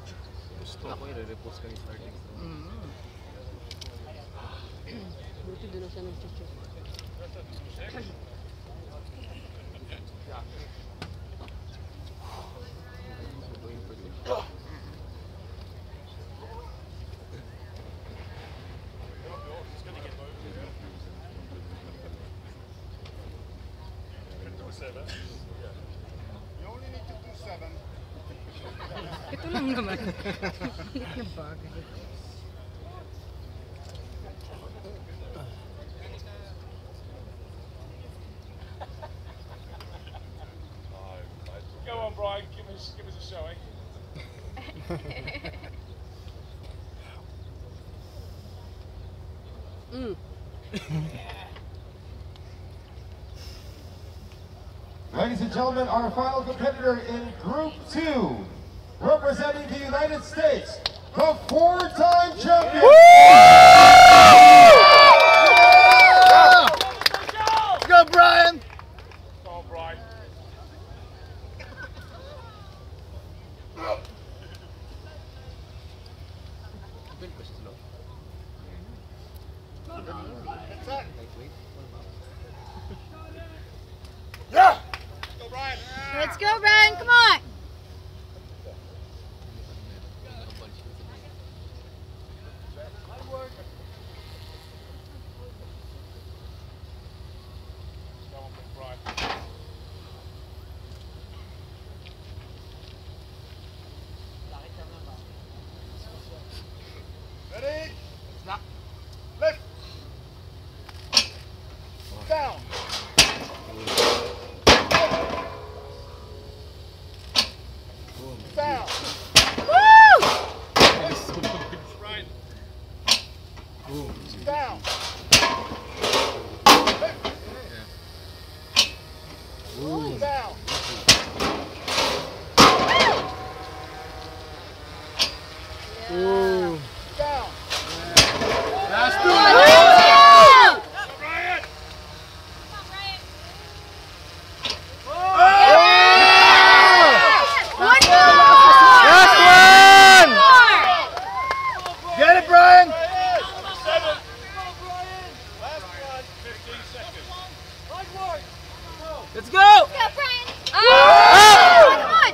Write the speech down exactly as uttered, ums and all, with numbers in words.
Gusto ako i-repost ka ni starting. Buti doon siya nag-check. You only need to do seven. Ito lang naman. Malit na bagay. Go on, Brian. Give us, give us a showing. Mm. Ladies and gentlemen, our final competitor in Group two, representing the United States, the four-time champion. Let's go, Brian! Go on, Brian. Yeah! Go, Brian. Let's go, Brian. Come on. Go on, big Brian. Ready? Snap. Lift. Down. Down. Woo! Brian. Boom. Down. Boom. Down. Boom. Down. Last Go, two. Brian! Brian. One more! Last one! Get it, Brian! Seven. Last one. Fifteen seconds. Let's go! Go, Brian! Oh! Come on!